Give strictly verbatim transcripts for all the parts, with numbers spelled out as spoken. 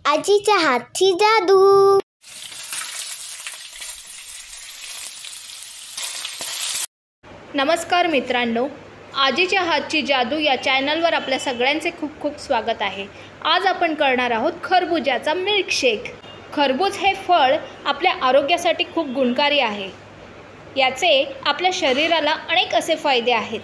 आजीच्या हातची जादू। नमस्कार मित्रांनो, आजीच्या हातची जादू या चॅनलवर आपल्या सगळ्यांचे खूप खूप स्वागत आहे। आज आपण करणार आहोत खरबुजाचा मिल्कशेक। खरबूज हे फळ आपल्या आरोग्यासाठी खूप गुणकारी आहे। याचे आपल्या शरीराला अनेक असे फायदे आहेत।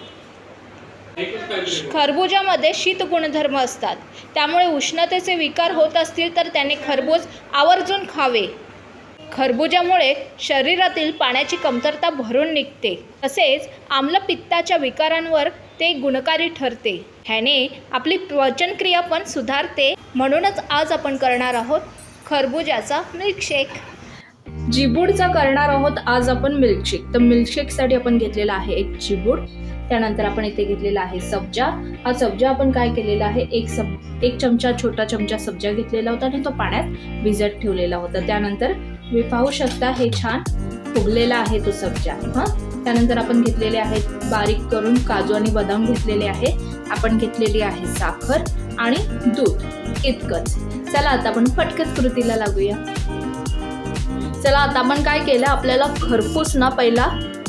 खरबुजामध्ये शीत गुणधर्म असतात, त्यामुळे उष्णतेचे विकार होत असतील तर त्याने खरबूज आवर्जून खावे। खरबुजामुळे शरीरातील पाण्याची कमतरता भरून निघते, तसेच आम्लपित्ताच्या विकारांवर ते गुणकारी ठरते। ह्याने आपली पचनक्रिया पण सुधारते। म्हणूनच आज आपण करणार आहोत खरबुजाचा मिल्कशेक। जिबूडचा करणार आहोत आज आपण मिल्कशेक। तर मिल्कशेकसाठी आपण घेतलेला आहे एक जिबूड, त्यानंतर आपण इथे घेतलेला आहे सब्जा। हा सब्जा आपण काय केलेला आहे, एक सब एक चमचा छोटा चमचा सब्जा घेतलेला होता आणि तो पाण्यात भिजत ठेवलेला होता। त्यानंतर मी पाहू शकता हे छान फुगलेला आहे तो सब्जा। हां, त्यानंतर आपण घेतलेले आहेत बारीक करून काजू आणि बदाम घेतलेले आहे। आपण घेतलेली आहे साखर आणि दूध इतकंच। चला आता आपण पटकन कृतीला लागूया। चला आता आपण काय केलं, आपल्याला खरपूस ना पहिला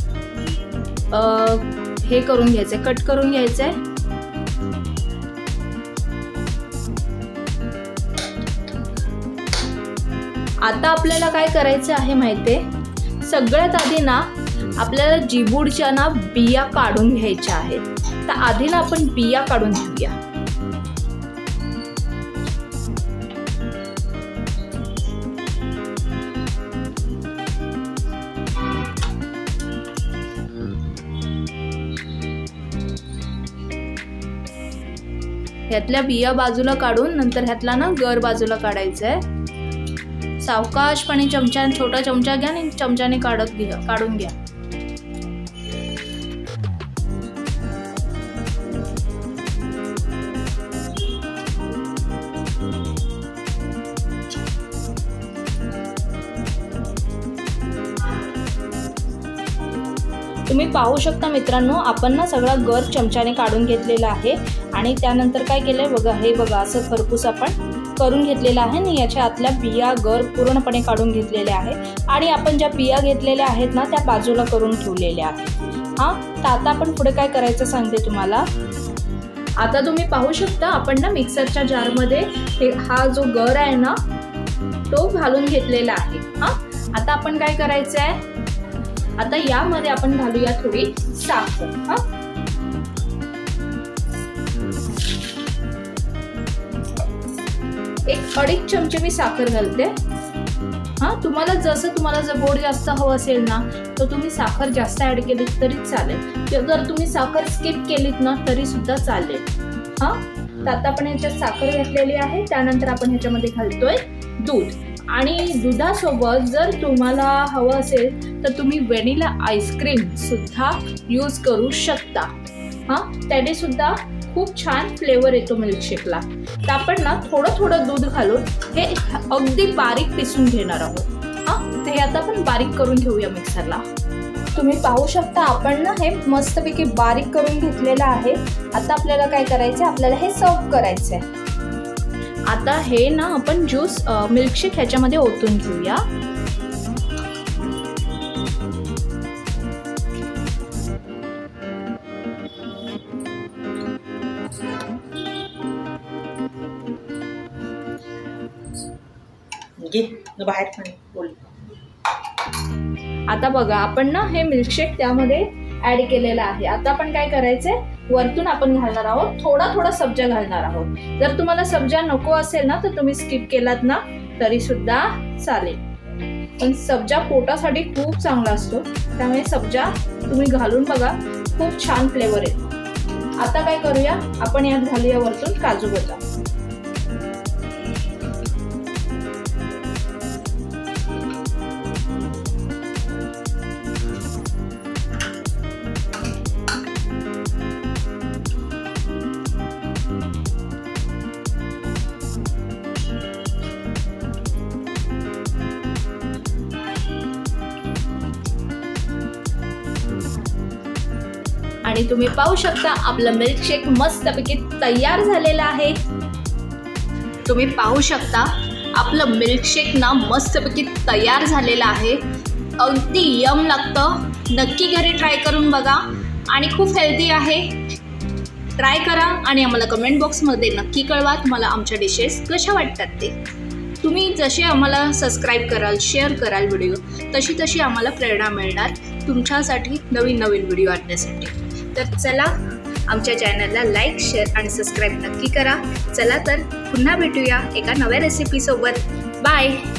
हे करून घ्यायचंय, कट करून घ्यायचंय। आता आपल्याला काय करायचं आहे माहितीये, सगळ्यात आधी ना आपल्याला जिबूडच्या ना बिया काढून घ्यायच्या आहेत। तर आधी ना आपण बिया काढून घेऊया। ह्यातल्या बिया बाजूला काढून नंतर ह्यातला ना गर बाजूला काढायचा आहे। सावकाशपणे चमच्याने छोटा चमचा घ्या आणि चमच्याने काढत घ्या काढून घ्या। तुम्ही पाहू शकता मित्रांनो, आपण ना सगळा गर चमच्याने काढून घेतलेला आहे आणि त्यानंतर काय केलंय बघा, हे बघा असं खरपूस आपण करून घेतलेला आहे आणि याच्या आतल्या बिया गर पूर्णपणे काढून घेतलेले आहे आणि आपण ज्या बिया घेतलेल्या आहेत ना त्या बाजूला करून ठेवलेल्या आहेत। हां, तर आता आपण पुढे काय करायचं सांगते तुम्हाला। आता तुम्ही पाहू शकता आपण ना मिक्सरच्या जारमध्ये हे हा जो गर आहे ना तो घालून घेतलेला आहे। हां, आता आपण काय करायचं आहे, आता यामध्ये आपण घालूया थोडी साखर। हां, एक अडीच चमचे मी साखर घालते। हां, तुम्हाला जसं तुम्हाला जर गोड जास्त हवं असेल ना तर तुम्ही साखर जास्त ऍड केलीत तरी चालेल, जर तुम्ही साखर स्किप केलीत ना तरी सुद्धा चालेल। हां, तर आता आपण ह्याच्यात साखर घातलेली आहे। त्यानंतर आपण ह्याच्यामध्ये घालतोय दूध आणि दुधासोबत जर तुम्हाला हवं असेल तर तुम्ही व्हॅनिला आईस्क्रीम सुद्धा यूज करू शकता। हां, त्याने सुद्धा खूप छान फ्लेवर येतो मिल्कशेकला। तर आपण ना थोडं थोडं दूध घालून हे अगदी बारीक पिसून घेणार आहोत। हां, तर हे आता आपण बारीक करून घेऊया मिक्सरला। तुम्ही पाहू शकता आपण ना हे मस्तपैकी बारीक करून घेतलेलं आहे। आता आपल्याला काय करायचं, आपल्याला हे सर्व करायचंय। आता हे ना आपण ज्यूस मिल्कशेक ह्याच्यामध्ये ओतून घेऊया। आता बघा आपण ना हे मिल्कशेक त्यामध्ये ऍड केलेलं आहे। आता आपण काय करायचंय, वरतून आपण घालणार आहोत थोडा थोडा सब्जा घालणार आहोत। जर तुम्हाला सब्जा नको असेल ना तर तुम्ही स्किप केलात ना तरी सुद्धा चालेल, पण सब्जा पोटासाठी खूप चांगला असतो, त्यामुळे सब्जा तुम्ही घालून बघा, खूप छान फ्लेवर येतो। आता काय करूया, आपण यात घालूया वरतून काजू बदाम। आणि तुम्ही पाहू शकता आपलं मिल्कशेक मस्तपैकी तयार झालेला आहे। तुम्ही पाहू शकता आपलं मिल्कशेक ना मस्तपैकी तयार झालेलं आहे. अगदी यम लागतं. नक्की घरी ट्राय करून बघा आणि खूप हेल्दी आहे. ट्राय करा आणि आम्हाला कमेंट बॉक्समध्ये नक्की कळवा तुम्हाला आमच्या डिशेस कशा वाटतात ते. तुम्ही जसे आम्हाला सबस्क्राईब कराल, शेअर कराल व्हिडिओ, तशी तशी आम्हाला प्रेरणा मिळणार तुमच्यासाठी नवीन नवीन व्हिडिओ आणण्यासाठी. तर चला, आमच्या चॅनलला लाईक, शेअर आणि सबस्क्राईब नक्की करा. चला तर पुन्हा भेटूया एका नव्या रेसिपीसोबत. बाय.